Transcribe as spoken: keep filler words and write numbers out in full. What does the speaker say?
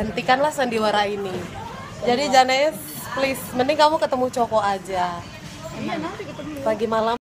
Hentikanlah sandiwara ini. Jadi Janes, please, mending kamu ketemu cowok aja. Iya nanti ketemu. Pagi malam